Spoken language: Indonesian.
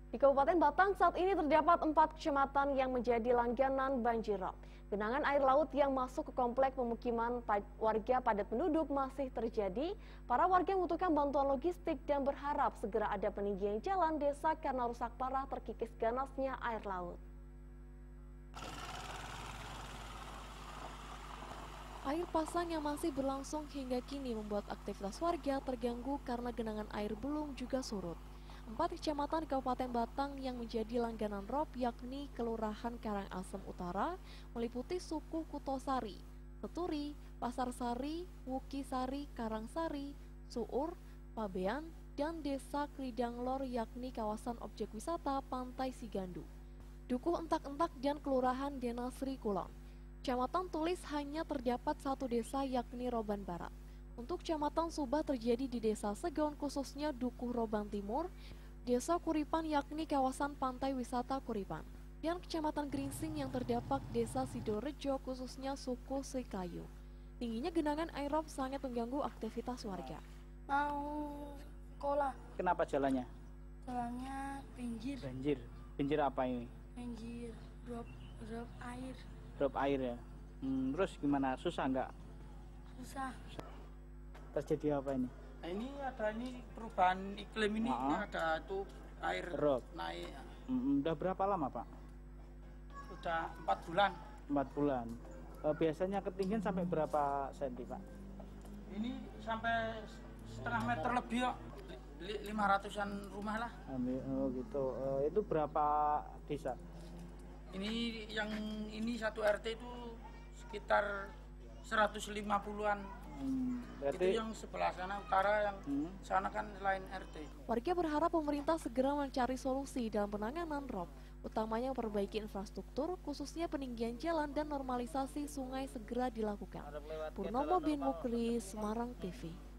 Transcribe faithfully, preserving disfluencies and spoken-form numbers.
Di Kabupaten Batang saat ini terdapat empat kecamatan yang menjadi langganan banjir rob. Genangan air laut yang masuk ke komplek pemukiman warga padat penduduk masih terjadi. Para warga membutuhkan bantuan logistik dan berharap segera ada peninggian jalan desa karena rusak parah terkikis ganasnya air laut. Air pasang yang masih berlangsung hingga kini membuat aktivitas warga terganggu karena genangan air belum juga surut. Empat kecamatan di Kabupaten Batang yang menjadi langganan rob yakni Kelurahan Karangasem Utara meliputi suku Kutosari, Seturi, Pasar Sari, Wukisari, Karangsari, Suur, Pabean, dan Desa Kridanglor yakni kawasan objek wisata Pantai Sigandu, Dukuh Entak-Entak, dan Kelurahan Denasri Kulon. Kecamatan Tulis hanya terdapat satu desa yakni Roban Barat. Untuk Kecamatan Subah terjadi di Desa Segon khususnya Dukuh Roban Timur, Desa Kuripan yakni kawasan pantai wisata Kuripan, dan Kecamatan Gringsing yang terdapat Desa Sidorejo khususnya suku Srikayu. Tingginya genangan air rob sangat mengganggu aktivitas warga. Mau sekolah. Kenapa jalannya? Jalannya banjir. Banjir. Banjir apa ini? Banjir, drop, drop air. Drop air ya. Hmm, terus gimana? Susah nggak? Susah. Terjadi apa ini? Nah, ini ada ini perubahan iklim ini, Nah, ada itu air drop naik. Hmm, udah berapa lama Pak? Sudah empat bulan. Empat bulan. E, biasanya ketinggian sampai berapa senti Pak? Ini sampai setengah meter lebih ya. Lima ratusan rumah lah. Oh gitu. E, itu berapa desa? Ini yang ini satu R T itu sekitar seratus lima puluhan. Hmm, berarti... Itu yang sebelah sana utara, yang hmm. sana kan lain R T. Warga berharap pemerintah segera mencari solusi dalam penanganan rob, utamanya memperbaiki infrastruktur, khususnya peninggian jalan dan normalisasi sungai segera dilakukan. Purnomo bin Mukri, Semarang T V.